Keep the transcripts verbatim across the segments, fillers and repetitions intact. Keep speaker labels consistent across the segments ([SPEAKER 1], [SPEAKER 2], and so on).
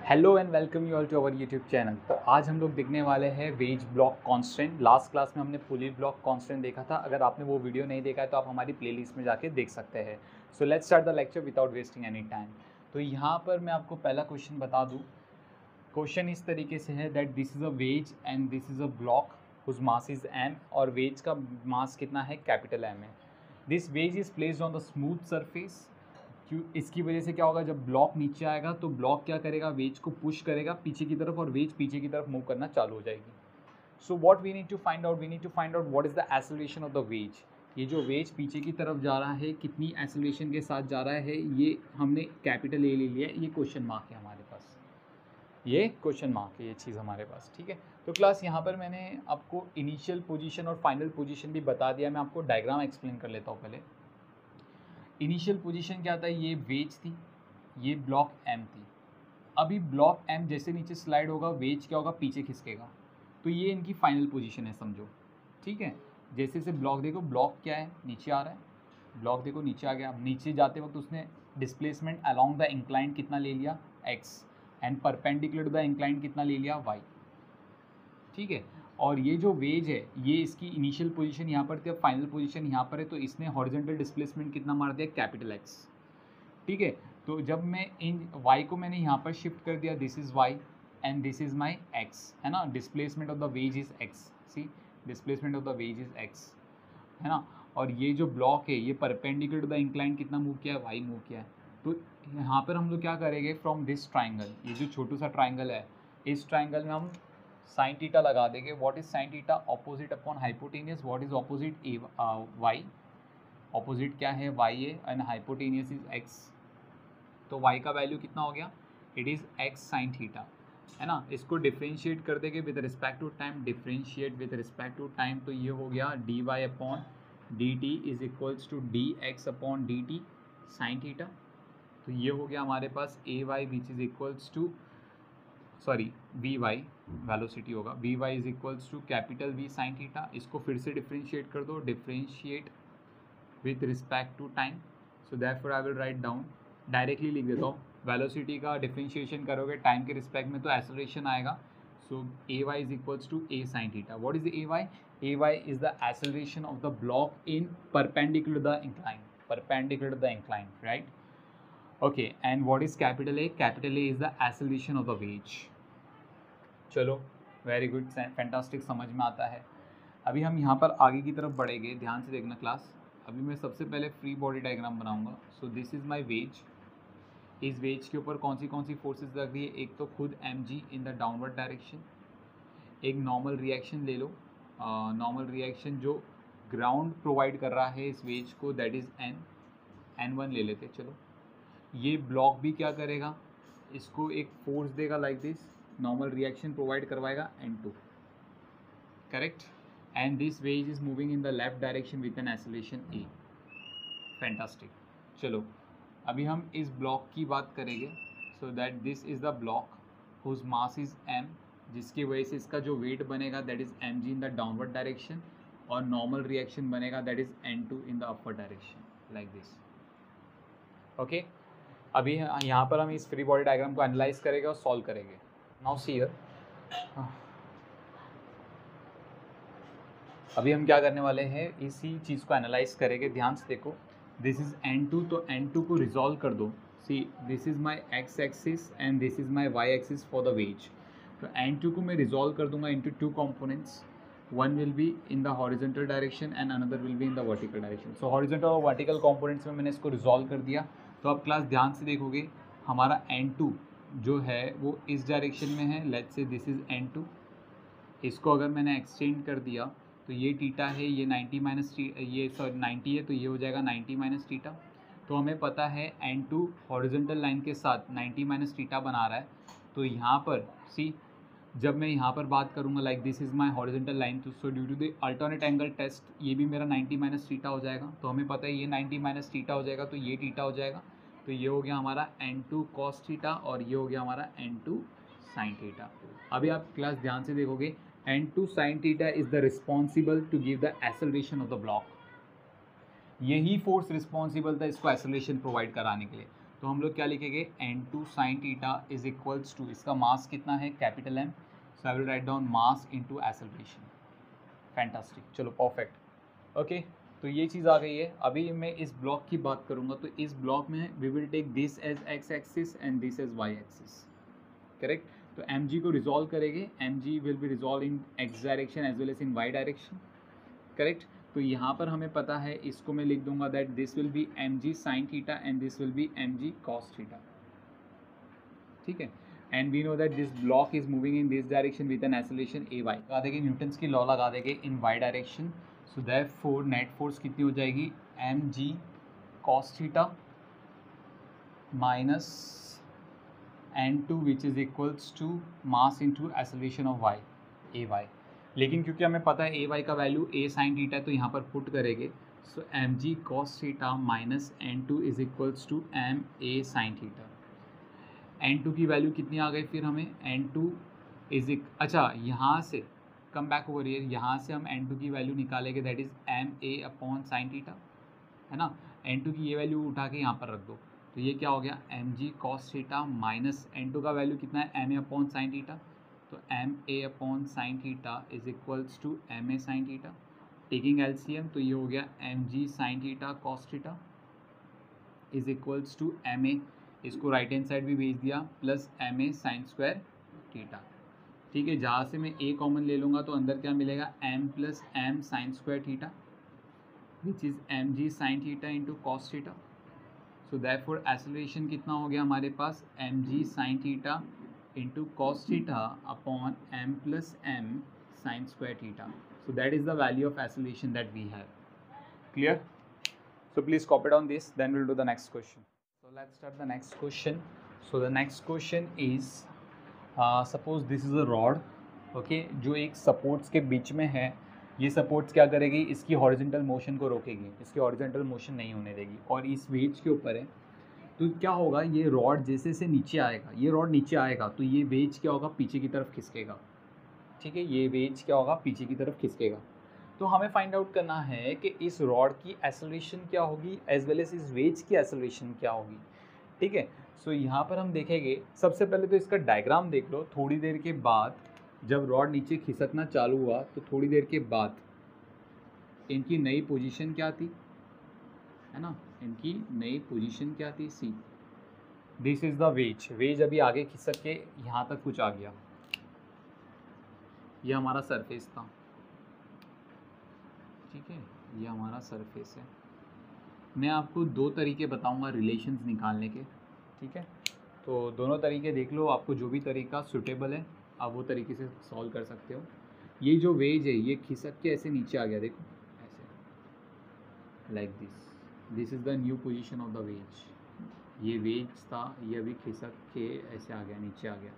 [SPEAKER 1] Hello and welcome you all to our YouTube channel. तो आज हम लोग देखने वाले हैं wedge block constant. Last class में हमने पुली ब्लॉक कांस्टेंट देखा था। अगर आपने वो वीडियो नहीं देखा है तो आप हमारी प्लेलिस्ट में जाके देख सकते हैं। So let's start the lecture without wasting any time. तो यहाँ पर मैं आपको पहला क्वेश्चन बता दूँ। क्वेश्चन इस तरीके से है that this is a wedge and this is a block whose mass is M, और वेज का मास कितना है, कैपिटल एम है। This wedge is placed on the smooth surface. क्यों, इसकी वजह से क्या होगा, जब ब्लॉक नीचे आएगा तो ब्लॉक क्या करेगा, वेज को पुश करेगा पीछे की तरफ और वेज पीछे की तरफ मूव करना चालू हो जाएगी। So what we need to find out, we need to find out what is the acceleration of the wedge. ये जो वेज पीछे की तरफ जा रहा है कितनी एक्सेलरेशन के साथ जा रहा है, ये हमने कैपिटल ए ले लिया है। ये क्वेश्चन मार्क है हमारे पास, ये क्वेश्चन मार्क है ये चीज़ हमारे पास। ठीक है, तो क्लास यहाँ पर मैंने आपको इनिशियल पोजीशन और फाइनल पोजीशन भी बता दिया। मैं आपको डायग्राम एक्सप्लेन कर लेता हूँ पहले। इनिशियल पोजीशन क्या था, ये वेज थी, ये ब्लॉक एम थी। अभी ब्लॉक एम जैसे नीचे स्लाइड होगा, वेज क्या होगा, पीछे खिसकेगा। तो ये इनकी फाइनल पोजीशन है समझो। ठीक है, जैसे से ब्लॉक देखो, ब्लॉक क्या है, नीचे आ रहा है। ब्लॉक देखो नीचे आ गया। अब नीचे जाते वक्त उसने डिस्प्लेसमेंट अलोंग द इंक्लाइन कितना ले लिया, x, and perpendicular to the incline कितना ले लिया, वाई। ठीक है, और ये जो वेज है ये इसकी इनिशियल पोजीशन यहाँ पर थी, अब फाइनल पोजीशन यहाँ पर है। तो इसने हॉरिजॉन्टल डिस्प्लेसमेंट कितना मार दिया, कैपिटल एक्स। ठीक है, तो जब मैं इन y को मैंने यहाँ पर शिफ्ट कर दिया, this is y and this is my x, है ना। Displacement of the wedge is x, see displacement of the wedge is x, है ना। और ये जो ब्लॉक है ये परपेंडिकुलर टू द इंक्लाइन कितना मूव किया है, y मूव किया है। तो यहाँ पर हम लोग क्या करेंगे, फ्रॉम दिस ट्राइंगल, ये जो छोटू सा ट्राइंगल है, इस ट्राइंगल में हम साइन थीटा लगा देंगे। What is sine theta, opposite upon hypotenuse. What is opposite, a y. Opposite क्या है, y है, एंड हाइपोटेनियस इज x। तो y का वैल्यू कितना हो गया, it is x sine theta, है ना। इसको डिफ्रेंशिएट कर देंगे with respect to time, differentiate with respect to time. तो ये हो गया d y upon d t is equals to d x upon d t sign theta. तो ये हो गया हमारे पास a y which is equals to, sorry v y, velocity होगा, v y is equals to capital V sine theta. इसको फिर से डिफ्रेंशिएट कर दो, differentiate with respect to time. So therefore I will write down, directly लिख देता हूँ। Velocity का डिफ्रेंशिएशन करोगे टाइम के रिस्पेक्ट में तो एक्सेलरेशन आएगा। So a y is equals to A sine theta. What is a y, a y is the acceleration of the block in perpendicular the incline, perpendicular the incline, right. Okay, and what is capital A, capital A is the acceleration of the wedge. चलो, very good, fantastic, समझ में आता है। अभी हम यहाँ पर आगे की तरफ बढ़ेंगे, ध्यान से देखना क्लास। अभी मैं सबसे पहले फ्री बॉडी डायग्राम बनाऊंगा। So this is my wedge. इस वेज के ऊपर कौन सी कौन सी फोर्सेस लग रही है, एक तो खुद m ji in the downward direction, एक नॉर्मल रिएक्शन ले लो, नॉर्मल uh, रिएक्शन जो ग्राउंड प्रोवाइड कर रहा है इस वेज को, that is N, N one ले लेते। चलो, ये ब्लॉक भी क्या करेगा, इसको एक फोर्स देगा like this, normal reaction provide करवाएगा N two, correct. And this wedge is moving in the left direction with an acceleration A, fantastic. चलो, अभी हम इस ब्लॉक की बात करेंगे। So that this is the block whose mass is M, जिसकी वजह से इसका जो वेट बनेगा that is M G in the downward direction, और नॉर्मल रिएक्शन बनेगा that is N two in the upper direction, like this. Okay, अभी यहाँ पर हम इस फ्री बॉडी डायग्राम को एनालाइज करेंगे और सॉल्व करेंगे। नाउ सी हियर, अभी हम क्या करने वाले हैं, इसी चीज़ को एनालाइज करेंगे। ध्यान से देखो, दिस इज़ एन टू, तो एन टू को रिजॉल्व कर दो। See this is my x axis and this is my Y axis for the wedge. तो एन टू को मैं रिजॉल्व कर दूंगा into two components, one will be in the horizontal direction and another will be in the vertical direction. So horizontal और vertical components में मैंने इसको resolve कर दिया। तो अब क्लास ध्यान से देखोगे, हमारा एन टू जो है वो इस डायरेक्शन में है, let's say this is N to. इसको अगर मैंने एक्सटेंड कर दिया तो ये टीटा है, ये नाइन्टी माइनस टी, ये सॉरी नाइन्टी है, तो ये हो जाएगा नाइन्टी माइनस टीटा। तो हमें पता है एन टू हॉरिजॉन्टल लाइन के साथ नाइन्टी माइनस टीटा बना रहा है। तो यहाँ पर सी, जब मैं यहाँ पर बात करूँगा like this is my horizontal line, तो so due to the alternate angle test ये भी मेरा नाइन्टी माइनस टीटा हो जाएगा। तो हमें पता है ये नाइन्टी माइनस टीटा हो जाएगा, तो ये टीटा हो जाएगा। तो ये हो गया हमारा एन टू कॉस थीटा, और ये हो गया हमारा एन टू साइन थीटा। अभी आप क्लास ध्यान से देखोगे, N two sin theta is the responsible to give the acceleration of the block। यही फोर्स रिस्पॉन्सिबल था इसको एक्सेलरेशन प्रोवाइड कराने के लिए। तो हम लोग क्या लिखेंगे, N two sine theta is equals to, इसका मास कितना है, capital M, so I will write down mass into acceleration. Fantastic, चलो परफेक्ट। ओके, तो ये चीज़ आ गई है। अभी मैं इस ब्लॉक की बात करूँगा, तो इस ब्लॉक में we will take this as x axis and this as y axis, correct. तो एम जी को रिजॉल्व करेंगे, m ji will be resolve in x direction as well as in y direction, correct. तो यहाँ पर हमें पता है, इसको मैं लिख दूंगा that this will be m ji sine theta and this will be m ji cos theta, ठीक है। And we know that this block is moving in this direction with an acceleration a y. लगा देंगे Newton's की law, लगा देंगे in y direction. So therefore net force कितनी हो जाएगी, M G cos theta minus N two which is equals to mass into acceleration of Y, a y. लेकिन क्योंकि हमें पता है ए वाई का वैल्यू ए साइन थीटा है, तो यहाँ पर पुट करेंगे, so M G cos theta minus N two is equals to m A sine theta. N two की वैल्यू कितनी आ गई फिर हमें, एन टू इज इक अच्छा यहाँ से कम बैक ओवर हियर, यहाँ से हम एन टू की वैल्यू निकालेंगे, that is m A upon sine theta, है ना। एन टू की ये वैल्यू उठा के यहाँ पर रख दो, तो ये क्या हो गया, M G cos theta minus N two का वैल्यू कितना है, M A upon sine theta, तो m A upon sine theta is equals to m A sine theta. Taking L C M, तो ये हो गया M G sine theta cos theta is equals to m a, इसको right hand side भी भेज दिया, plus m ए sine square theta, ठीक है। जहाँ से मैं ए कॉमन ले लूँगा तो अंदर क्या मिलेगा, M plus M sine square theta which is M G sine theta into cos theta. So therefore acceleration कितना हो गया हमारे पास, m ji sine theta into cos theta upon M plus M sine square theta. So that is the value of acceleration that we have. Clear? So please copy down this, then we'll do the next question. So let's start the next question. So the next question is, uh, suppose this is a rod, okay, जो एक supports के बीच में है। ये supports क्या करेगी, इसकी horizontal motion को रोकेगी, इसकी horizontal motion नहीं होने देगी, और इस वेज के ऊपर है। तो क्या होगा, ये रॉड जैसे से नीचे आएगा, ये रॉड नीचे आएगा, तो ये वेज क्या होगा, पीछे की तरफ खिसकेगा, ठीक है। ये वेज क्या होगा, पीछे की तरफ खिसकेगा। तो हमें फाइंड आउट करना है कि इस रॉड की एक्सेलरेशन क्या होगी एज वेल एज इस वेज की एक्सेलरेशन क्या होगी, ठीक है। सो यहाँ पर हम देखेंगे, सबसे पहले तो इसका डायग्राम देख लो। थोड़ी देर के बाद जब रॉड नीचे खिसकना चालू हुआ, तो थोड़ी देर के बाद इनकी नई पोजीशन क्या थी, है ना, इनकी नई पोजीशन क्या थी, see, this is the wedge. Wedge अभी आगे खिसक के यहाँ तक कुछ आ गया, ये हमारा सरफेस था, ठीक है, ये हमारा सरफेस है। मैं आपको दो तरीके बताऊंगा रिलेशंस निकालने के, ठीक है। तो दोनों तरीके देख लो, आपको जो भी तरीका सूटेबल है आप वो तरीके से सॉल्व कर सकते हो। ये जो वेज है ये खिसक के ऐसे नीचे आ गया, देखो ऐसे, like this, this is the new position of the wedge. ये वेज था, ये अभी खिसक के ऐसे आ गया, नीचे आ गया,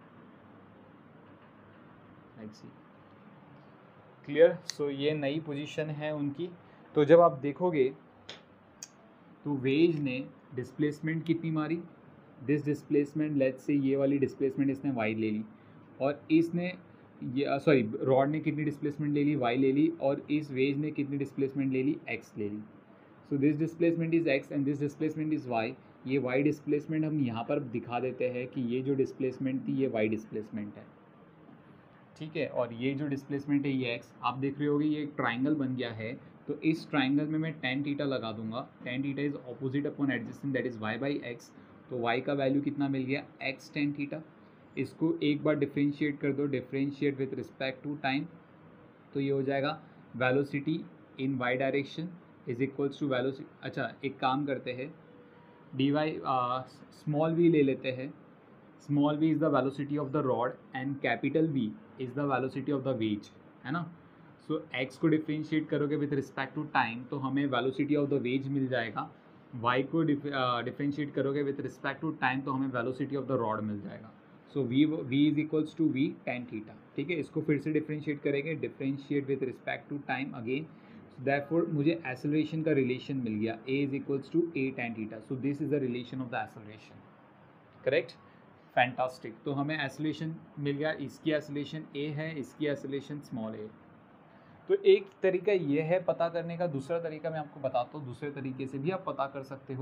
[SPEAKER 1] लाइक सी। क्लियर? सो ये नई पोजीशन है उनकी। तो जब आप देखोगे तो वेज ने डिस्प्लेसमेंट कितनी मारी, दिस डिस्प्लेसमेंट, लेट्स से ये वाली डिस्प्लेसमेंट इसने वाई ले ली, और इसने ये सॉरी रॉड ने कितनी डिस्प्लेसमेंट ले ली, वाई ले ली, और इस वेज ने कितनी डिस्प्लेसमेंट ले ली, एक्स ले ली। So this displacement is x and this displacement is y. ये वाई डिस्प्लेसमेंट हम यहाँ पर दिखा देते हैं कि ये जो डिस्प्लेसमेंट थी ये वाई डिस्प्लेसमेंट है, ठीक है। और ये जो डिस्प्लेसमेंट है ये एक्स। आप देख रहे होगे ये एक ट्राइंगल बन गया है, तो इस ट्राइंगल में मैं टेन थीटा लगा दूंगा। Tan theta is opposite upon adjacent, that is y by x. तो वाई का वैल्यू कितना मिल गया, एक्स टेन थीटा। इसको एक बार डिफ्रेंशिएट कर दो, differentiate with respect to time, तो ये हो जाएगा velocity in y direction is equals to velocity. अच्छा एक काम करते हैं, डी वाई स्मॉल वी ले लेते हैं। Small v is the velocity of the rod and capital V is the velocity of the wedge, है ना। सो so, x को डिफ्रेंशिएट करोगे विथ रिस्पेक्ट टू टाइम, तो हमें वेलोसिटी ऑफ द वेज मिल जाएगा। y को डिफ्रेंशिएट करोगे विथ रिस्पेक्ट टू टाइम, तो हमें वेलोसिटी ऑफ द रॉड मिल जाएगा। So v v is equals to v tan theta, ठीक है। इसको फिर से डिफ्रेंशिएट करेंगे, differentiate with respect to time again. Therefore मुझे एक्सेलरेशन का रिलेशन मिल गया, a is equals to a tan theta. So this is the relation of the acceleration, correct. Fantastic. तो हमें एक्सेलरेशन मिल गया, इसकी एक्सेलरेशन a है, इसकी एक्सेलरेशन स्मॉल a। तो एक तरीका ये है पता करने का, दूसरा तरीका मैं आपको बताता हूँ, दूसरे तरीके से भी आप पता कर सकते हो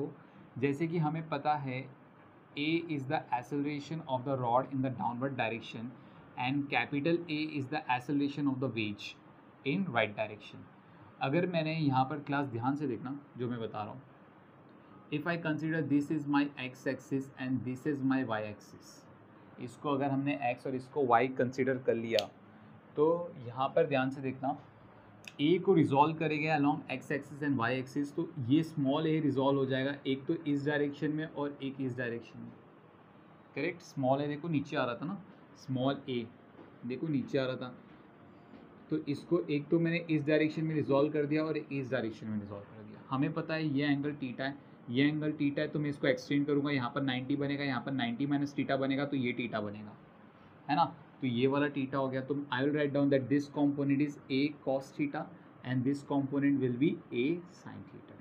[SPEAKER 1] जैसे कि हमें पता है A is the acceleration of the rod in the downward direction and capital A is the acceleration of the wedge in right direction. अगर मैंने यहाँ पर क्लास ध्यान से देखना जो मैं बता रहा हूँ, if I consider this is my x axis and this is my y axis, इसको अगर हमने x और इसको y कंसिडर कर लिया तो यहाँ पर ध्यान से देखना a को रिजॉल्व करेंगे along x axis and y axis, तो ये स्मॉल a रिजॉल्व हो जाएगा एक तो इस डायरेक्शन में और एक इस डायरेक्शन में, करेक्ट। स्मॉल a देखो नीचे आ रहा था ना, स्मॉल a देखो नीचे आ रहा था, तो इसको एक तो मैंने इस डायरेक्शन में रिजॉल्व कर दिया और एक इस डायरेक्शन में रिजॉल्व कर दिया। हमें पता है ये एंगल टीटा है, ये एंगल टीटा है, तो मैं इसको एक्सटेंड करूँगा, यहाँ पर नाइन्टी बनेगा, यहाँ पर नाइन्टी माइनस टीटा बनेगा, तो ये टीटा बनेगा, है ना। तो ये वाला टीटा हो गया, तो I will write down that this component is a cos theta and this component will be a sin theta.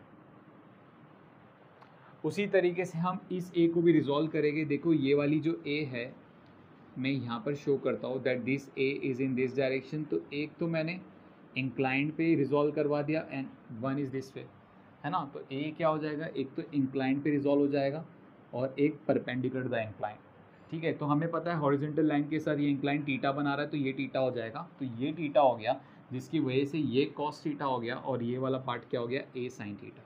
[SPEAKER 1] उसी तरीके से हम इस a को भी रिजॉल्व करेंगे। देखो ये वाली जो a है मैं यहाँ पर शो करता हूँ that this a is in this direction, तो एक तो मैंने इंक्लाइंड पे रिजॉल्व करवा दिया and one is this way, है ना। तो a क्या हो जाएगा, एक तो इंक्लाइंड पे रिजॉल्व हो जाएगा और एक परपेंडिकुलर द इंक्लाइंड, ठीक है। तो हमें पता है हॉरिजॉन्टल लाइन के साथ ये इंक्लाइन टीटा बना रहा है, तो ये टीटा हो जाएगा, तो ये टीटा हो गया, जिसकी वजह से ये कॉस टीटा हो गया और ये वाला पार्ट क्या हो गया, ए साइन टीटा।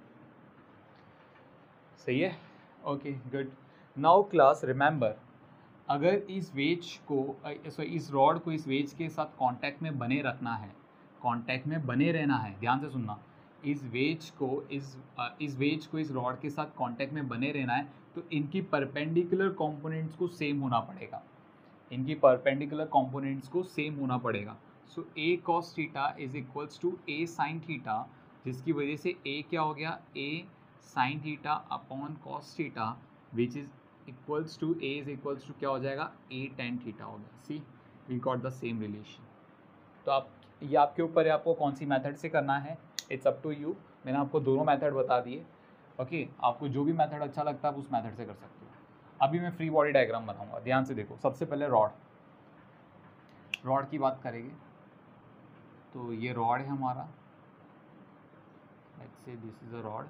[SPEAKER 1] सही है, okay good. Now class remember, अगर इस वेज को सॉरी इस रॉड को इस वेज के साथ कांटेक्ट में बने रखना है, कांटेक्ट में बने रहना है, ध्यान से सुनना, इस वेज को इस इस वेज को इस रॉड के साथ कांटेक्ट में बने रहना है, तो इनकी परपेंडिकुलर कंपोनेंट्स को सेम होना पड़ेगा, इनकी परपेंडिकुलर कंपोनेंट्स को सेम होना पड़ेगा। So a cos theta is equals to A sine theta, जिसकी वजह से ए क्या हो गया, ए sine theta upon cos theta which is equals to a is equals to क्या हो जाएगा, ए टेन थीटा हो गया। See we got the same relation. तो आप ये आपके ऊपर है, आपको कौन सी मेथड से करना है, इट्स अप टू यू। मैंने आपको दोनों मेथड बता दिए, ओके okay, आपको जो भी मेथड अच्छा लगता है आप उस मेथड से कर सकते हो। अभी मैं फ्री बॉडी डायग्राम बनाऊंगा, ध्यान से देखो। सबसे पहले रॉड रॉड की बात करेंगे, तो ये रॉड है हमारा, let's say this is a rod,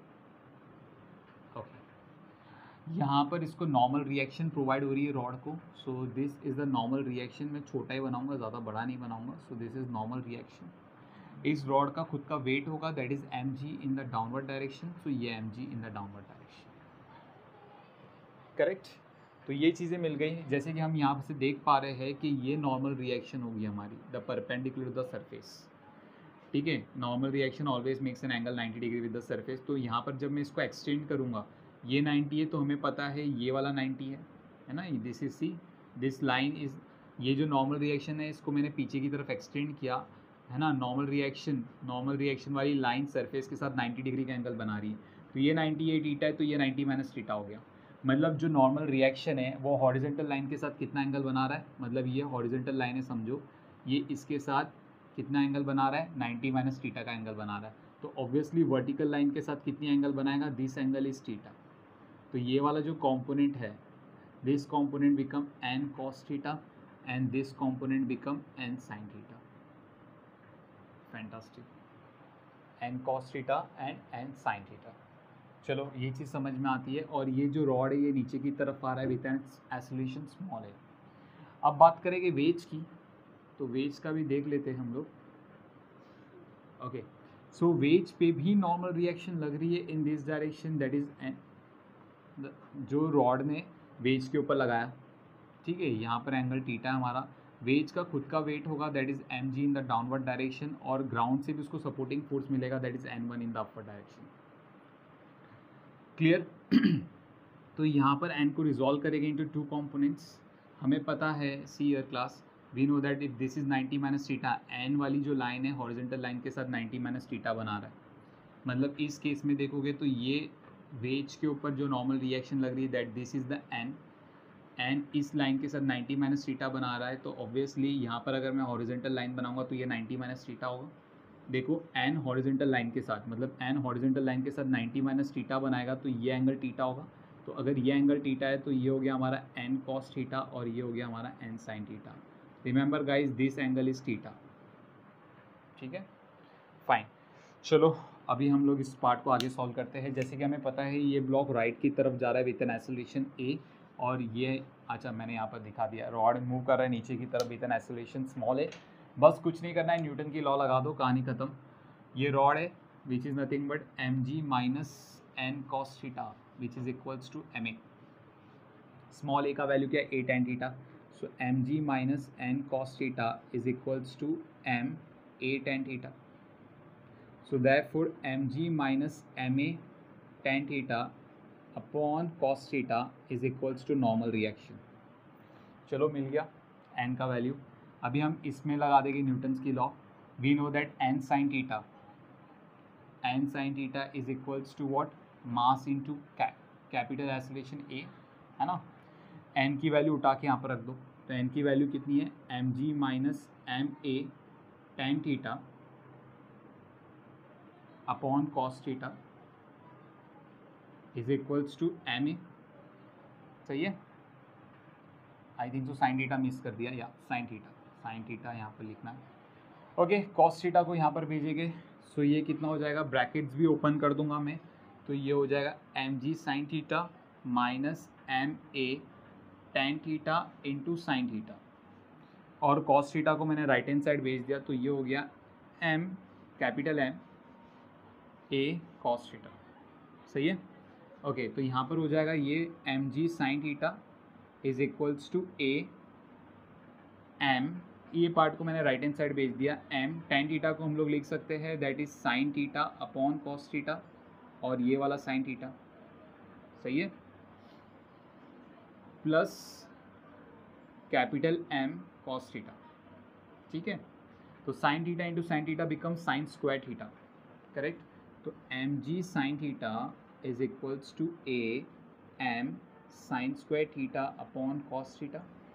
[SPEAKER 1] okay. यहाँ पर इसको नॉर्मल रिएक्शन प्रोवाइड हो रही है रॉड को, so this is the normal reaction. मैं छोटा ही बनाऊंगा, ज़्यादा बड़ा नहीं बनाऊंगा, so this is normal reaction. इस रॉड का खुद का वेट होगा that is M G in the downward direction, so ये m ji in the downward direction, correct. तो ये चीज़ें मिल गई। जैसे कि हम यहाँ से देख पा रहे हैं कि ये नॉर्मल रिएक्शन होगी हमारी, द परपेंडिकुलर द सरफेस, ठीक है। Normal reaction always makes an angle ninety degree with the surface. तो यहाँ पर जब मैं इसको एक्सटेंड करूँगा, ये नाइन्टी है, तो हमें पता है ये वाला नाइन्टी है, है ना। This is see this line is, ये जो नॉर्मल रिएक्शन है इसको मैंने पीछे की तरफ एक्सटेंड किया, है ना। नॉर्मल रिएक्शन नॉर्मल रिएक्शन वाली लाइन सरफेस के साथ नाइन्टी डिग्री का एंगल बना रही है, तो ये नाइन्टी एट टीटा है, तो ये नाइन्टी माइनस टीटा हो गया। मतलब जो नॉर्मल रिएक्शन है वो हॉरिजॉन्टल लाइन के साथ कितना एंगल बना रहा है, मतलब ये हॉरिजॉन्टल लाइन है समझो, ये इसके साथ कितना एंगल बना रहा है, नाइन्टी माइनस टीटा का एंगल बना रहा है। तो ऑब्वियसली वर्टिकल लाइन के साथ कितनी एंगल बनाएगा, दिस एंगल इज टीटा। तो ये वाला जो कॉम्पोनेंट है, this component become N cos theta and this component become N sine theta. Fantastic, n cos theta and n sine theta. चलो ये चीज़ समझ में आती है। और ये जो रॉड है ये नीचे की तरफ आ रहा है विथ एन एक्सेलरेशन स्मॉल है। अब बात करेंगे वेज की, तो वेज का भी देख लेते हैं हम लोग, ओके। सो वेज पे भी नॉर्मल रिएक्शन लग रही है in this direction, that is n, जो रॉड ने वेज के ऊपर लगाया, ठीक है। यहाँ पर एंगल टीटा है हमारा, वेज का खुद का वेट होगा that is M G in the downward direction, और ग्राउंड से भी उसको सपोर्टिंग फोर्स मिलेगा that is n one in the upward direction. Clear. तो यहाँ पर एन को रिजॉल्व करेंगे इनटू टू कंपोनेंट्स। हमें पता है, see here class, we know that if this is ninety minus theta, n वाली जो लाइन है हॉरिजॉन्टल लाइन के साथ नाइन्टी माइनस टीटा बना रहा है। मतलब इस केस में देखोगे तो ये वेज के ऊपर जो नॉर्मल रिएक्शन लग रही है that this is the n, n इस लाइन के साथ नाइन्टी माइनस टीटा बना रहा है। तो ऑब्वियसली यहाँ पर अगर मैं हॉरिजॉन्टल लाइन बनाऊंगा तो ये नाइन्टी माइनस टीटा होगा। देखो एन हॉरिजॉन्टल लाइन के साथ, मतलब एन हॉरिजॉन्टल लाइन के साथ नाइन्टी माइनस टीटा बनाएगा तो ये एंगल टीटा होगा। तो अगर ये एंगल टीटा है तो ये हो गया हमारा एन कॉस थीटा और ये हो गया हमारा n sine theta. Remember guys this angle is theta, ठीक है, फाइन। चलो अभी हम लोग इस पार्ट को आगे सॉल्व करते हैं। जैसे कि हमें पता है ये ब्लॉक राइट की तरफ जा रहा है विथ एन एक्सेलरेशन ए, और ये अच्छा मैंने यहाँ पर दिखा दिया, रॉड मूव कर रहा है नीचे की तरफ with an acceleration small a. बस कुछ नहीं करना है, न्यूटन की लॉ लगा दो, कहानी खत्म। ये रॉड है which is nothing but m ji minus n cos theta which is equals to m a. Small ए का वैल्यू क्या है, a tan theta, so M G minus n cos theta is equals to m a tan theta. So therefore mg minus ma tan theta upon cos theta is equals to normal reaction। चलो मिल गया n का value. अभी हम इसमें लगा देंगे Newton's की law. We know that n sin theta n sin theta is equals to what, mass into capital acceleration a, है ना। n की वैल्यू उठा के यहाँ पर रख दो, तो n की वैल्यू कितनी है, mg minus M a tan theta upon cos theta is equals to m a. सही है, I think so sine theta miss कर दिया, या साइन थीटा साइन थीटा यहाँ पर लिखना है। ओके, कॉस थीटा को यहाँ पर भेजेंगे, सो ये कितना हो जाएगा, ब्रैकेट्स भी ओपन कर दूंगा मैं, तो ये हो जाएगा m ji sine theta minus M a tan theta into sine theta, और कॉस थीटा को मैंने राइट हैंड साइड भेज दिया, तो ये हो गया m capital m a cos theta. सही है, ओके okay, तो यहाँ पर हो जाएगा ये m ji sine theta is equals to a m, ये पार्ट को मैंने राइट हैंड साइड भेज दिया, एम टेन थीटा को हम लोग लिख सकते हैं that is sine theta upon cos theta, और ये वाला साइन थीटा, सही है, plus capital m cos theta. ठीक है, तो sine theta into sine theta become sine square theta, correct. तो m ji sine theta is equals to a m sine square theta upon cos theta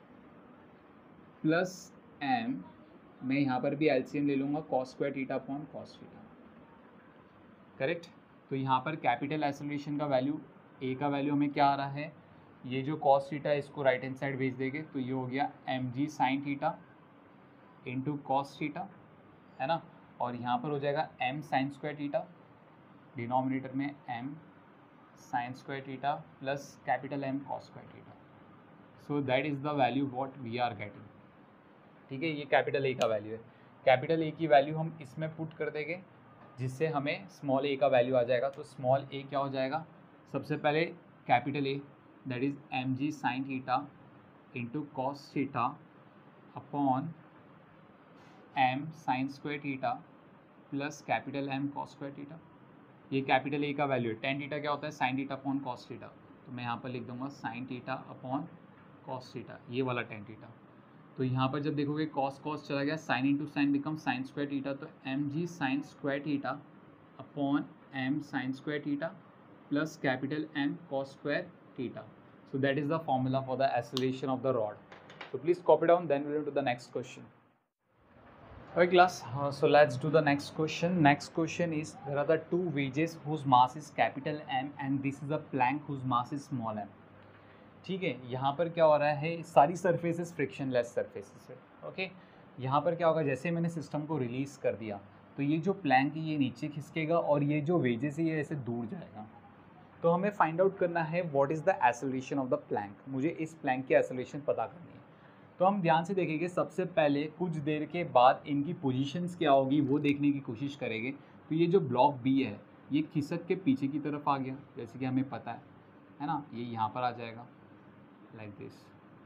[SPEAKER 1] plus m, मैं यहाँ पर भी LCM ले लूँगा, cos square theta upon cos theta, correct. तो यहाँ पर कैपिटल एक्सेलरेशन का वैल्यू, ए का वैल्यू हमें क्या आ रहा है, ये जो कॉस थीटा है इसको राइट हैंड साइड भेज देंगे, तो ये हो गया M G sine theta into cos theta, है ना, और यहाँ पर हो जाएगा m sine square theta, denominator में m sine square theta plus capital M cos square theta. So that is the value what we are getting. ठीक है, ये कैपिटल A का वैल्यू है। कैपिटल A की वैल्यू हम इसमें पुट कर देंगे, जिससे हमें स्मॉल a का वैल्यू आ जाएगा। तो स्मॉल a क्या हो जाएगा, सबसे पहले capital A that is M G sine theta into cos theta upon m sine square theta plus capital M cos square theta. ये कैपिटल ए का वैल्यू है। टेन थीटा क्या होता है, sine theta upon cos theta, तो मैं यहाँ पर लिख दूंगा sine theta upon cos theta, ये वाला टेन थीटा। तो यहाँ पर जब देखोगे कॉस कॉस चला गया, sine into sine become sine square theta, तो m ji sine square theta upon m sine square theta plus capital m cos square theta. So that is the formula for the acceleration of the rod. So please copy down, then we'll go to the next question. Okay class, uh, so let's do the next question. Next question is, there are the two wedges whose mass is capital M and this is a plank whose mass is small m. ठीक है, यहाँ पर क्या हो रहा है, सारी surfaces frictionless surfaces है। ओके, यहाँ पर क्या होगा, जैसे मैंने सिस्टम को रिलीज़ कर दिया तो ये जो प्लैंक है ये नीचे खिसकेगा और ये जो वेजेस है ये ऐसे दूर जाएगा। तो हमें फाइंड आउट करना है what is the acceleration of the plank. मुझे इस प्लैंक की एक्सेलरेशन पता करनी है। तो हम ध्यान से देखेंगे, सबसे पहले कुछ देर के बाद इनकी पोजीशंस क्या होगी वो देखने की कोशिश करेंगे। तो ये जो ब्लॉक बी है ये खिसक के पीछे की तरफ आ गया, जैसे कि हमें पता है है ना, ये यहाँ पर आ जाएगा like this,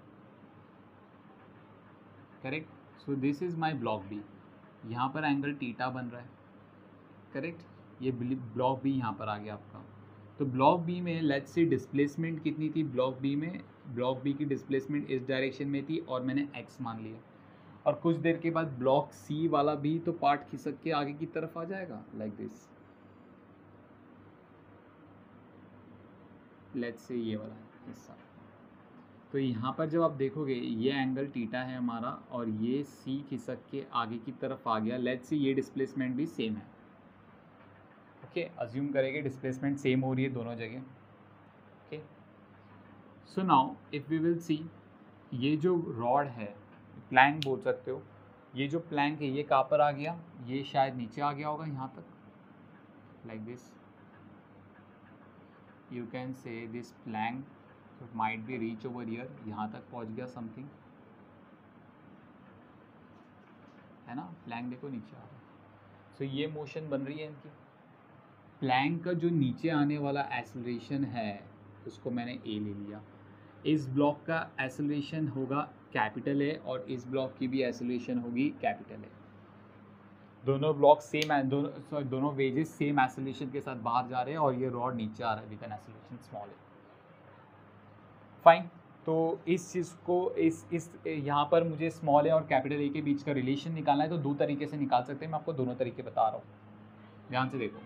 [SPEAKER 1] correct. So this is my block b, यहाँ पर एंगल टीटा बन रहा है, करेक्ट। ये ब्लॉक बी यहाँ पर आ गया आपका। तो ब्लॉक बी में लेट्स सी डिस्प्लेसमेंट कितनी थी, ब्लॉक बी में ब्लॉक बी की डिस्प्लेसमेंट इस डायरेक्शन में थी और मैंने एक्स मान लिया। और कुछ देर के बाद ब्लॉक सी वाला भी तो पार्ट खिसक के आगे की तरफ आ जाएगा लाइक दिस, लेट्स से ये वाला हिस्सा। तो यहाँ पर जब आप देखोगे ये एंगल टीटा है हमारा और ये सी खिसक के आगे की तरफ आ गया। लेट्स सी ये डिस्प्लेसमेंट भी सेम है। ओके, अज्यूम करेंगे डिस्प्लेसमेंट सेम हो रही है दोनों जगह। Okay, so now if we will see, ये जो रॉड है, प्लैंक बोल सकते हो, ये जो प्लैंक है ये कहाँ पर आ गया, ये शायद नीचे आ गया होगा यहाँ तक, like this. You can say this plank might be reach over here, यहाँ तक पहुँच गया समथिंग, है ना. प्लैंक देखो नीचे आ रहा है. सो so, ये मोशन बन रही है इनकी. प्लैंक का जो नीचे आने वाला एक्सेलरेशन है उसको मैंने ए ले लिया. इस ब्लॉक का एक्सेलरेशन होगा कैपिटल ए और इस ब्लॉक की भी एक्सेलरेशन होगी कैपिटल ए. दोनों ब्लॉक सेम, दोनों सॉरी दोनों वेजेस सेम एक्सेलरेशन के साथ बाहर जा रहे हैं और ये रॉड नीचे आ रहा है with an acceleration small a. Fine. तो इस चीज़ को इस इस यहाँ पर मुझे स्मॉल ए और कैपिटल ए के बीच का रिलेशन निकालना है, तो दो तरीके से निकाल सकते हैं. मैं आपको दोनों तरीके बता रहा हूँ, ध्यान से देखो.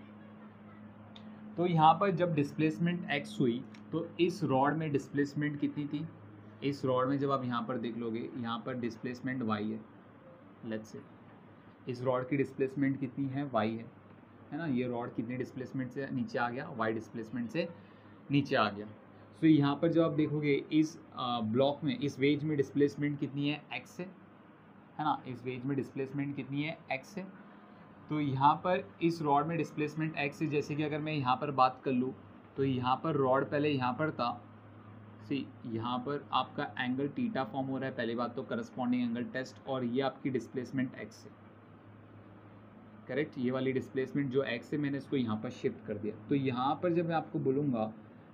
[SPEAKER 1] तो यहाँ पर जब डिस्प्लेसमेंट एक्स हुई तो इस रॉड में डिस्प्लेसमेंट कितनी थी. इस रॉड में जब आप यहाँ पर देख लोगे, यहाँ पर डिस्प्लेसमेंट वाई है. लेट्स से इस रॉड की डिस्प्लेसमेंट कितनी है, वाई है, है ना. ये रॉड कितनी डिस्प्लेसमेंट से नीचे आ गया, वाई डिस्प्लेसमेंट से नीचे आ गया. सो so, यहाँ पर जब आप देखोगे इस ब्लॉक में, इस वेज में डिस्प्लेसमेंट कितनी है, एक्स है, है ना. इस वेज में डिस्प्लेसमेंट कितनी है, एक्स है. तो यहाँ पर इस रॉड में डिस्प्लेसमेंट एक्स है. जैसे कि अगर मैं यहाँ पर बात कर लूँ तो यहाँ पर रॉड पहले यहाँ पर था. सी यहाँ पर आपका एंगल टीटा फॉर्म हो रहा है, पहली बात तो करस्पॉन्डिंग एंगल टेस्ट, और ये आपकी डिस्प्लेसमेंट एक्स है, करेक्ट. ये वाली डिस्प्लेसमेंट जो एक्स है मैंने इसको यहाँ पर शिफ्ट कर दिया. तो यहाँ पर जब मैं आपको बोलूँगा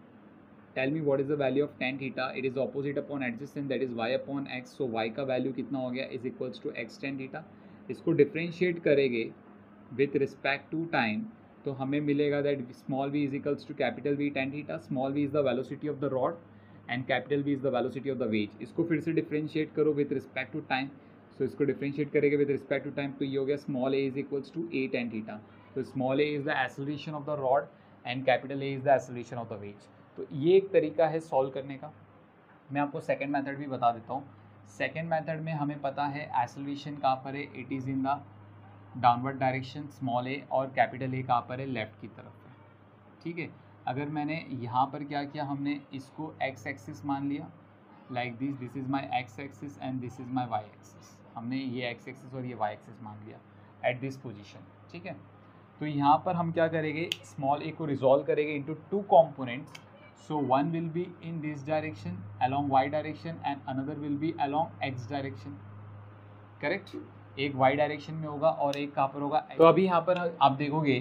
[SPEAKER 1] tell me what is the value of tan theta, it is opposite upon adjacent that is y upon x. So y का वैल्यू कितना हो गया, is equals to x tan theta. इसको डिफ्रेंशिएट करेंगे विथ रिस्पेक्ट टू टाइम तो हमें मिलेगा that small v is equals to capital v tan theta. Small v is the velocity of the rod and capital v is the velocity of the wedge. इसको फिर से differentiate करो with respect to time. So इसको differentiate करेंगे with respect to time तो ये हो गया small A is equals to A tan theta. तो small A is the acceleration of the rod and capital A is the acceleration of the wedge. तो ये एक तरीका है सॉल्व करने का. मैं आपको सेकंड मेथड भी बता देता हूँ. सेकंड मेथड में हमें पता है एक्सेलरेशन कहाँ पर है, it is in the downward direction small A, और कैपिटल ए कहाँ पर है, लेफ्ट की तरफ है. ठीक है. अगर मैंने यहाँ पर क्या किया, हमने इसको एक्स एक्सिस मान लिया like this, this is my x axis and this is my Y axis. हमने ये एक्स एक्सिस और ये वाई एक्सिस मान लिया एट दिस पोजीशन. ठीक है. तो यहाँ पर हम क्या करेंगे, स्मॉल ए को रिजॉल्व करेंगे into two components. So one will be in this direction along Y direction and another will be along X direction, correct. एक वाई डायरेक्शन में होगा और एक कहाँ पर होगा. तो अभी यहाँ पर आप देखोगे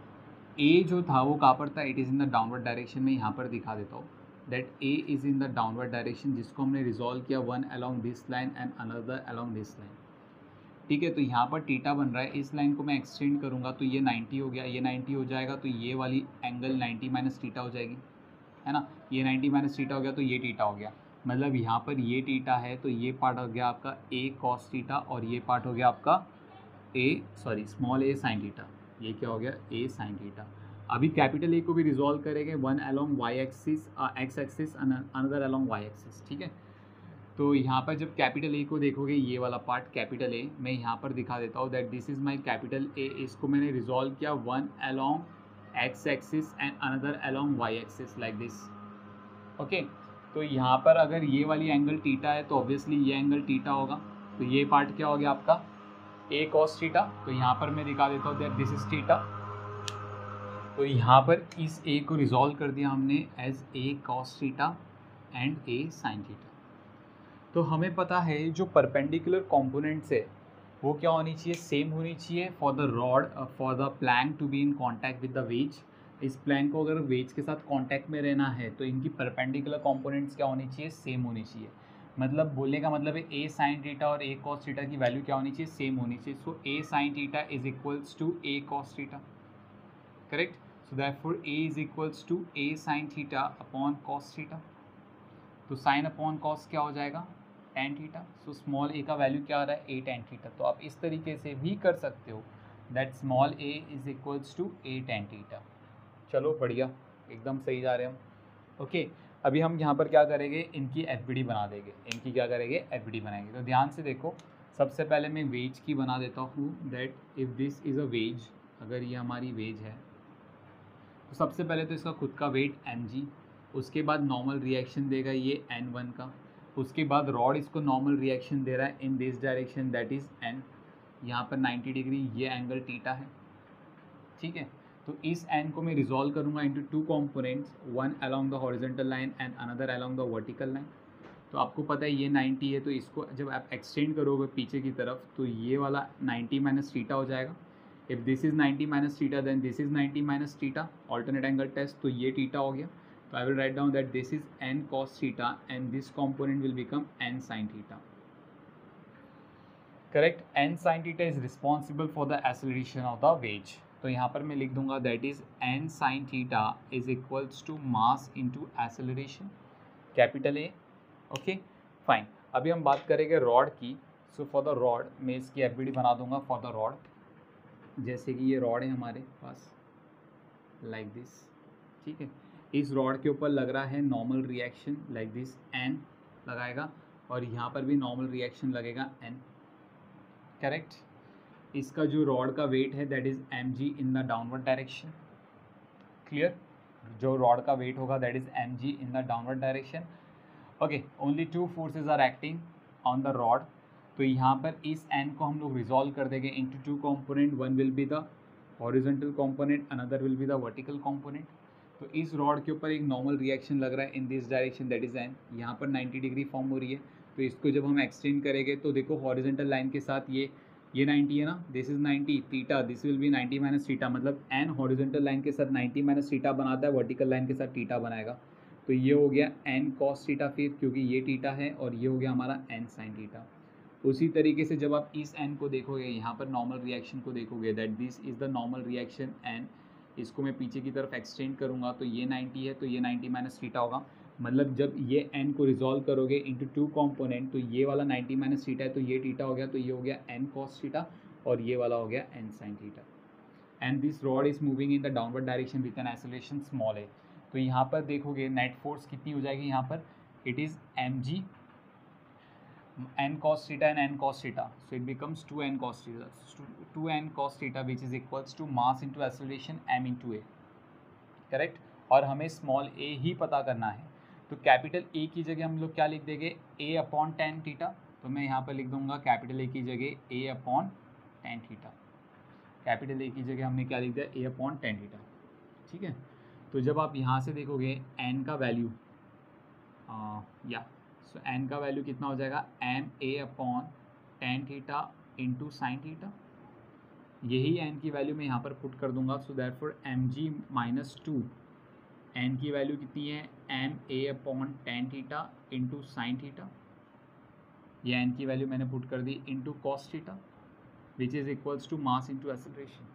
[SPEAKER 1] ए जो था वो कहाँ पर था, it is in the downward direction में. यहाँ पर दिखा देता हूँ that A is in the downward direction, जिसको हमने रिजॉल्व किया one along this line and another along this line. ठीक है. तो यहाँ पर टीटा बन रहा है, इस लाइन को मैं एक्सटेंड करूँगा तो ये नाइन्टी हो गया, ये नाइन्टी हो जाएगा तो ये वाली एंगल नाइन्टी माइनस टीटा हो जाएगी, है ना. ये नाइन्टी माइनस टीटा हो गया तो ये टीटा हो गया. मतलब यहाँ पर ये टीटा है तो ये पार्ट हो गया आपका ए कॉस टीटा और ये पार्ट हो गया आपका A sorry small A sine theta. ये क्या हो गया, ए साइन टीटा. अभी कैपिटल ए को भी रिजॉल्व करेंगे one along Y axis X axis another along Y axis. ठीक है. तो यहाँ पर जब कैपिटल ए को देखोगे, ये वाला पार्ट कैपिटल ए, मैं यहाँ पर दिखा देता हूँ that this is my capital A. इसको मैंने रिजॉल्व किया one along X axis and another along Y axis like this. Okay. तो यहाँ पर अगर ये वाली एंगल टीटा है तो ऑब्वियसली ये एंगल टीटा होगा. तो ये पार्ट क्या हो गया आपका, ए कॉस टीटा. तो यहाँ पर मैं दिखा देता हूँ दैट दिस इज टीटा. तो यहाँ पर इस ए को रिजॉल्व कर दिया हमने as A cos theta and A sine theta. तो हमें पता है जो परपेंडिकुलर कंपोनेंट्स है वो क्या होनी चाहिए, सेम होनी चाहिए for the rod for the plank to be in contact with the wedge. इस प्लैंक को अगर वेज के साथ कांटेक्ट में रहना है तो इनकी परपेंडिकुलर कंपोनेंट्स क्या होनी चाहिए, सेम होनी चाहिए. मतलब बोलने का मतलब है ए साइन थीटा और ए कॉस थीटा की वैल्यू क्या होनी चाहिए, सेम होनी चाहिए. So A sine theta is equals to A cos theta, correct. So therefore A is equals to A sine theta upon cos theta. तो साइन अपॉन कॉस क्या हो जाएगा, टेन थीटा. सो स्मॉल ए का value क्या आ रहा है, a tan theta. तो आप इस तरीके से भी कर सकते हो that small A is equals to A tan theta. चलो बढ़िया, एकदम सही जा रहे हैं हम. ओके. अभी हम यहाँ पर क्या करेंगे, इनकी एफ बी डी बना देंगे. इनकी क्या करेंगे, एफ बी डी बनाएंगे. तो ध्यान से देखो, सबसे पहले मैं वेज की बना देता हूँ that if this is a wedge, अगर ये हमारी वेज है तो सबसे पहले तो इसका खुद का वेट एम जी, उसके बाद नॉर्मल रिएक्शन देगा ये एन वन का, उसके बाद रॉड इसको नॉर्मल रिएक्शन दे रहा है in this direction that is N. यहाँ पर नाइन्टी डिग्री ये एंगल टीटा है. ठीक है. तो इस एन को मैं रिजॉल्व करूँगा into two components, one along the horizontal line and another along the vertical line. तो आपको पता है ये नाइन्टी है, तो इसको जब आप एक्सटेंड करोगे पीछे की तरफ तो ये वाला नाइन्टी माइनस थीटा हो जाएगा। If this is ninety minus theta then this is ninety minus theta, alternate angle test, तो ये थीटा हो गया। तो I will write down that this is N cos theta and this component will become N sine theta. Correct, N sine theta is responsible for the acceleration of the wedge. तो यहाँ पर मैं लिख दूंगा that is N sine theta is equals to mass into acceleration, capital A. Okay fine, अभी हम बात करेंगे रॉड की। सो फॉर द रॉड मैं इसकी एफ बी डी बना दूंगा फॉर द रॉड। जैसे कि ये रॉड है हमारे पास लाइक like दिस, ठीक है। इस रॉड के ऊपर लग रहा है normal reaction like this, N लगाएगा, और यहाँ पर भी नॉर्मल रिएक्शन लगेगा एन, करेक्ट। इसका जो रॉड का वेट है that is M G in the downward direction, clear. जो रॉड का वेट होगा that is M G in the downward direction. Okay, only two forces are acting on the rod. तो यहाँ पर इस एन को हम लोग रिजॉल्व कर देंगे into two component, one will be the horizontal component, another will be the vertical component. तो इस रॉड के ऊपर एक नॉर्मल रिएक्शन लग रहा है in this direction that is N, यहाँ पर नाइन्टी डिग्री फॉर्म हो रही है। तो इसको जब हम एक्सटेंड करेंगे तो देखो हॉरिजॉन्टल लाइन के साथ ये ये नाइन्टी है ना, this is ninety, theta this will be ninety minus theta, मतलब एन हॉरिजॉन्टल लाइन के साथ नाइन्टी माइनस थीटा बनाता है, वर्टिकल लाइन के साथ थीटा बनाएगा। तो ये हो गया एन कॉस थीटा फिर, क्योंकि ये थीटा है, और ये हो गया हमारा एन साइन थीटा। उसी तरीके से जब आप इस एन को देखोगे, यहाँ पर नॉर्मल रिएक्शन को देखोगे that this is the normal reaction N, इसको मैं पीछे की तरफ एक्सटेंड करूँगा तो ये नाइन्टी है, तो ये नाइन्टी माइनस थीटा होगा। मतलब जब ये एन को रिजॉल्व करोगे इंटू टू कॉम्पोनेंट तो ये वाला नाइन्टी माइनस थीटा है, तो ये थीटा हो गया, तो ये हो गया एन कॉस थीटा, और ये वाला हो गया N sine theta. And this rod is moving in the downward direction with an acceleration small A. तो यहाँ पर देखोगे नेट फोर्स कितनी हो जाएगी, यहाँ पर it is M G n cos theta and n cos theta, so it becomes two n cos theta, two n cos theta which is equals to mass into acceleration m into a, करेक्ट। और हमें small a ही पता करना है, तो capital A की जगह हम लोग क्या लिख देंगे, a अपॉन टेन थीटा। तो मैं यहाँ पर लिख दूंगा कैपिटल A की जगह a upon tan theta, capital A की जगह हमने क्या लिख दिया, a अपॉन टेन थीटा, ठीक है। तो जब आप यहाँ से देखोगे n का वैल्यू या सो so, n का वैल्यू कितना हो जाएगा, एम ए upon tan theta into sine theta. यही n की वैल्यू मैं यहाँ पर पुट कर दूंगा। So that for M ji minus two, N की वैल्यू कितनी है, M A upon tan theta into sine theta. ये n की वैल्यू मैंने पुट कर दी into cos theta which is equals to mass into acceleration.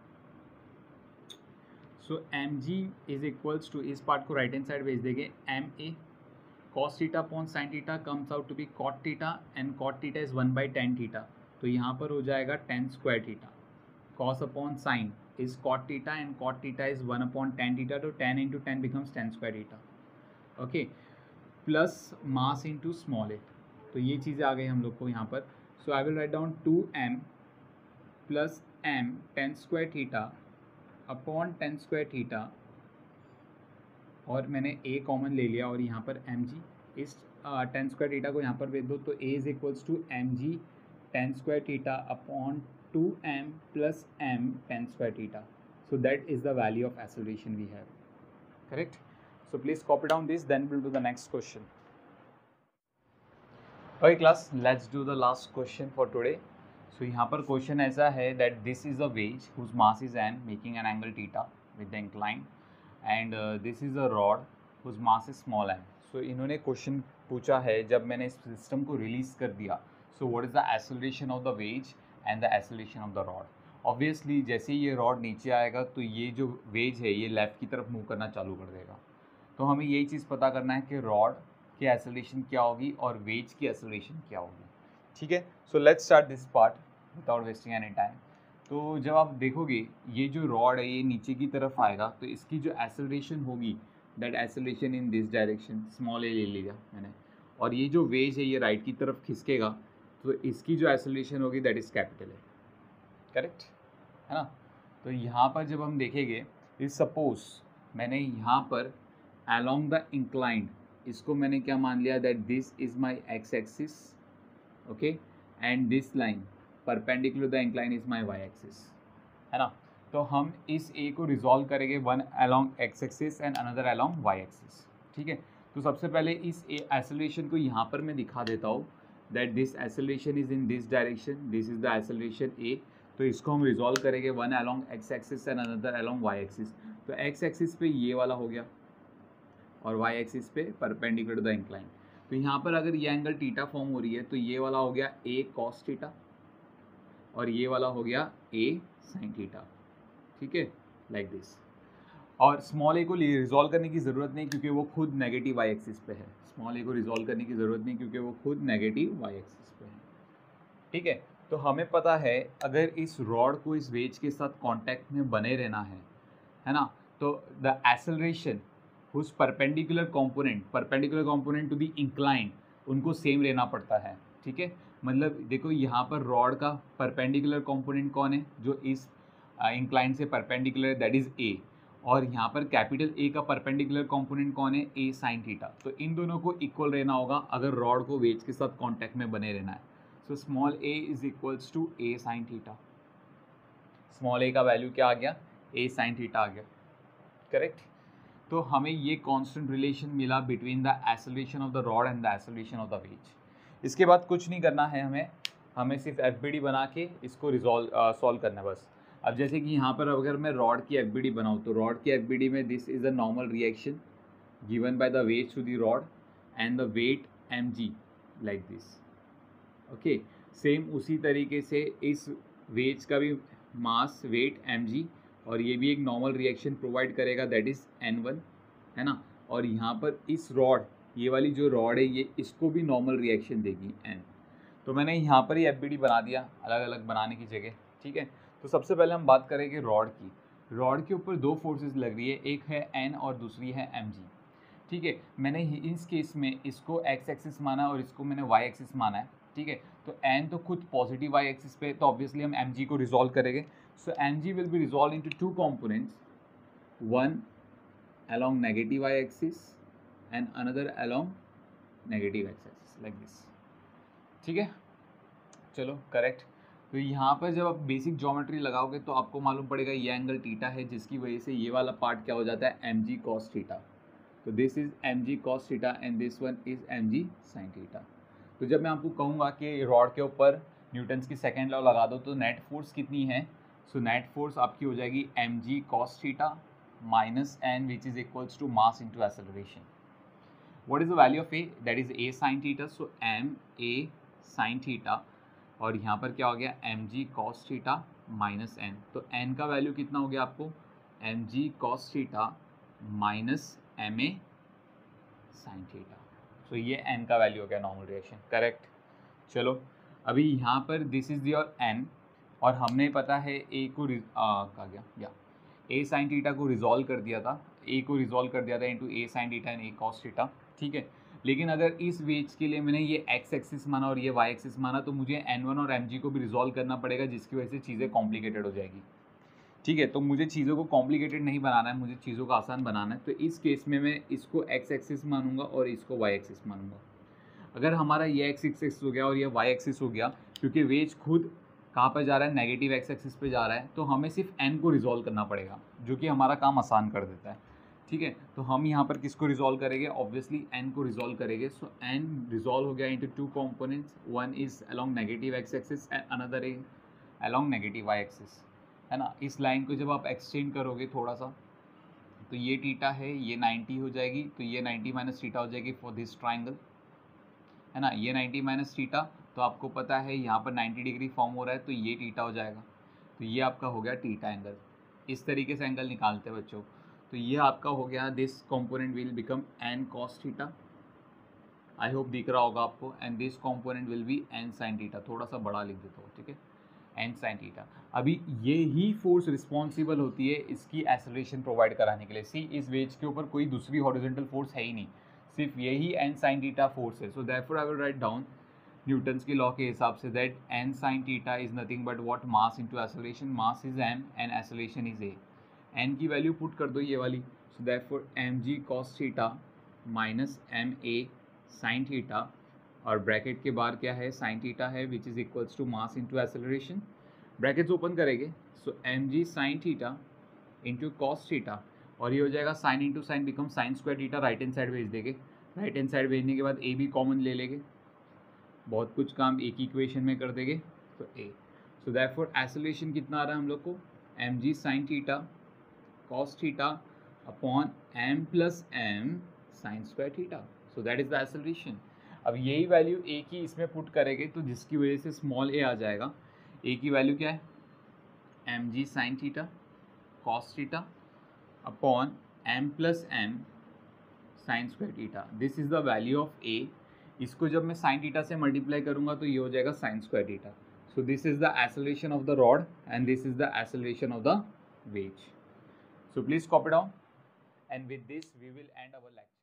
[SPEAKER 1] So M G is equals to, इस पार्ट को राइट हैंड साइड भेज देंगे, M A cos theta upon sin theta comes out to be cot theta and cot theta is one by tan theta, तो यहाँ पर हो जाएगा tan square theta। cos upon sin is cot theta and cot theta is one upon tan theta, तो tan into tan becomes tan square theta, okay, plus mass into small a। तो ये चीज़ें आ गई हम लोग को यहाँ पर। So I will write down two M plus M tan square theta upon tan square theta, और मैंने a कॉमन ले लिया और यहाँ पर एम जी, इस टेन स्क्वायर थीटा को यहाँ पर भेज दो, तो a is equals to M G tan square theta upon two M plus M tan square theta. So that is the value of acceleration we have, correct. So please copy down this, then will do the next question. Okay class, let's do the last question for today. So यहाँ पर question ऐसा है that this is a wedge whose mass is N making an angle theta with the incline, and this is a rod whose mass is small N. So इन्होंने question पूछा है जब मैंने इस सिस्टम को रिलीज़ कर दिया, so what is the acceleration of the wedge and the acceleration of the rod. Obviously जैसे ही ये रॉड नीचे आएगा तो ये जो वेज है ये लेफ़्ट की तरफ मूव करना चालू कर देगा। तो हमें यही चीज़ पता करना है कि रॉड की एक्सेलरेशन क्या होगी और वेज की एक्सेलरेशन क्या होगी, ठीक है। So let's start this part without wasting any time. तो जब आप देखोगे ये जो रॉड है ये नीचे की तरफ आएगा, तो इसकी जो एक्सेलरेशन होगी that acceleration in this direction, small A ले लिया मैंने, और ये जो वेज है ये राइट की तरफ खिसकेगा, तो इसकी जो एक्सेलरेशन होगी that is capital A, correct है ना। तो यहाँ पर जब हम देखेंगे, इस सपोज मैंने यहाँ पर अलोंग द इंक्लाइंड, इसको मैंने क्या मान लिया that this is my x axis, okay, and this line perpendicular the incline is my Y axis, है ना। तो हम इस ए को रिजॉल्व करेंगे one along X axis and another along Y axis, ठीक है। तो सबसे पहले इस ए एक्सेलरेशन को यहाँ पर मैं दिखा देता हूँ that this acceleration is in this direction, this is the acceleration A. तो इसको हम रिजॉल्व करेंगे one along X axis and another along Y axis. तो एक्स एक्सिस पे ये वाला हो गया और वाई एक्सिस पे परपेंडिकुलर टू द इंक्लाइन। तो यहाँ पर अगर ये एंगल टीटा फॉर्म हो रही है तो ये वाला हो गया ए कॉस टीटा और ये वाला हो गया ए साइन टीटा, ठीक है, लाइक दिस। और स्मॉल ए को रिजॉल्व करने की ज़रूरत नहीं क्योंकि वो खुद नेगेटिव वाई एक्सिस पे है। स्मॉल ए को रिजॉल्व करने की ज़रूरत नहीं क्योंकि वो खुद नेगेटिव वाई एक्सिस पे है, ठीक है। तो हमें पता है अगर इस रॉड को इस वेज के साथ कांटेक्ट में बने रहना है, है ना, तो the acceleration whose perpendicular component perpendicular component to the incline उनको सेम रहना पड़ता है, ठीक है। मतलब देखो यहाँ पर रॉड का परपेंडिकुलर कंपोनेंट कौन है, जो इस इंक्लाइन से परपेंडिकुलर, दैट इज ए। और यहाँ पर कैपिटल ए का परपेंडिकुलर कंपोनेंट कौन है, ए साइन थीटा। तो इन दोनों को इक्वल रहना होगा अगर रॉड को वेज के साथ कांटेक्ट में बने रहना है। So small A is equals to A sine theta. Small ए का वैल्यू क्या आ गया, ए साइन थीटा आ गया, करेक्ट। तो हमें ये कांस्टेंट रिलेशन मिला between the acceleration of the rod and the acceleration of the wedge. इसके बाद कुछ नहीं करना है हमें, हमें सिर्फ एफ बी डी बना के इसको रिजॉल्व सॉल्व करना है बस। अब जैसे कि यहाँ पर अगर मैं रॉड की एफ बी डी बनाऊँ तो रॉड की एफ बी डी में this is a normal reaction given by the weight to the rod and the weight M G like this, okay. Same उसी तरीके से इस वेज का भी मास वेट एम जी और ये भी एक नॉर्मल रिएक्शन प्रोवाइड करेगा दैट इज़ एन वन, है ना। और यहाँ पर इस रॉड, ये वाली जो रॉड है ये इसको भी नॉर्मल रिएक्शन देगी एन। तो मैंने यहाँ पर ही एफ बी डी बना दिया अलग अलग बनाने की जगह, ठीक है। तो सबसे पहले हम बात करेंगे रॉड की। रॉड के ऊपर दो फोर्सेस लग रही है, एक है एन और दूसरी है एम जी, ठीक है। मैंने इस केस में इसको एक्स एक्सिस माना और इसको मैंने वाई एक्सिस माना है, ठीक है। तो एन तो खुद पॉजिटिव वाई एक्सिस पे, तो ऑब्वियसली हम एम जी को रिजॉल्व करेंगे। So M G will be resolve into two components, one along negative y axis and another along negative x axis like this, ठीक है। चलो करेक्ट। तो यहाँ पर जब आप बेसिक ज्योमेट्री लगाओगे तो आपको मालूम पड़ेगा ये एंगल टीटा है, जिसकी वजह से ये वाला पार्ट क्या हो जाता है, एम जी कॉस थीटा। तो this is M G cos theta and this one is M G sine theta. तो जब मैं आपको कहूँगा कि रॉड के ऊपर न्यूटन्स की सेकेंड लॉ लगा दो तो नेट फोर्स कितनी है, सो नेट फोर्स आपकी हो जाएगी M G cos theta minus n which is equals to mass into acceleration. What is the value of a? That is a sin theta. So m a sin theta और यहाँ पर क्या हो गया M G cos theta minus n। तो n का value कितना हो गया आपको, M G cos theta minus M A sin theta। तो ये n का वैल्यू हो गया नॉर्मल रिएक्शन, करेक्ट। चलो अभी यहाँ पर दिस इज योर n और हमने पता है a को कहा गया या ए साइन थीटा को रिजॉल्व कर दिया था, ए को रिजॉल्व कर दिया था into A sine theta and A cos theta, ठीक है। लेकिन अगर इस वेज के लिए मैंने ये एक्स एक्सिस माना और ये वाई एक्सिस माना तो मुझे एन वन और एम जी को भी रिजॉल्व करना पड़ेगा, जिसकी वजह से चीज़ें कॉम्प्लिकेटेड हो जाएगी, ठीक है। तो मुझे चीज़ों को कॉम्प्लिकेटेड नहीं बनाना है, मुझे चीज़ों को आसान बनाना है। तो इस केस में मैं इसको एक्स एक्सिस मानूंगा और इसको वाई एक्सिस मानूंगा। अगर हमारा ये एक्स एक्सिस हो गया और ये वाई एक्सिस हो गया, क्योंकि वेज खुद कहाँ पर जा रहा है, नेगेटिव एक्स एक्सिस पे जा रहा है, तो हमें सिर्फ एन को रिजॉल्व करना पड़ेगा, जो कि हमारा काम आसान कर देता है, ठीक है। तो हम यहाँ पर किसको रिजॉल्व करेंगे, ऑब्वियसली एन को रिजॉल्व करेंगे। सो एन रिजॉल्व हो गया into two components, one is along negative X axis and another is along negative Y axis, है ना। इस लाइन को जब आप एक्सटेंड करोगे थोड़ा सा तो ये टीटा है, ये नाइन्टी हो जाएगी, तो ये नाइन्टी माइनस टीटा हो जाएगी फॉर दिस ट्राइंगल, है ना। ये नाइन्टी माइनस टीटा, तो आपको पता है यहाँ पर नाइन्टी डिग्री फॉर्म हो रहा है तो ये टीटा हो जाएगा। तो ये आपका हो गया टीटा एंगल। इस तरीके से एंगल निकालते हैं बच्चों। तो ये आपका हो गया, this component will become N cos theta, I hope दिख रहा होगा आपको, and this component will be N sine theta. थोड़ा सा बड़ा लिख देता हूँ, ठीक है, एन साइन थीटा। अभी ये ही फोर्स रिस्पॉन्सिबल होती है इसकी एक्सेलरेशन प्रोवाइड कराने के लिए। सी इस वेज के ऊपर कोई दूसरी हॉरिजॉन्टल फोर्स है ही नहीं, सिर्फ यही एन साइन थीटा फोर्स है। So therefore I will write down Newton's के लॉ के हिसाब से that N sine theta is nothing but what, mass into acceleration. Mass is M and acceleration is A. N की value put कर दो ये वाली, so therefore M ji cos theta minus M A sine theta, और bracket के बाहर क्या है, साइन थीटा है which is equals to mass into acceleration. Brackets open करेंगे, so M G sine theta into cos theta, और ये हो जाएगा sine into sine become sine square theta, right hand side भेज देंगे। राइट हैंड साइड भेजने के बाद ए भी कॉमन ले लेंगे, बहुत कुछ काम एक ही इक्वेशन में कर देंगे, तो ए। सो दैटफॉर एक्सेलरेशन कितना आ रहा है हम लोग को, M ji sine theta cos theta upon M plus M sine square theta. So that is the acceleration. अब यही वैल्यू ए की इसमें पुट करेंगे तो जिसकी वजह से स्मॉल ए आ जाएगा। ए की वैल्यू क्या है, M ji sine theta cos theta upon M plus M sine square theta, this is the value of A. इसको जब मैं साइन थीटा से मल्टीप्लाई करूंगा तो ये हो जाएगा sine square theta. So this is the acceleration of the rod and this is the acceleration of the wedge. So please copy down, and with this we will end our lecture.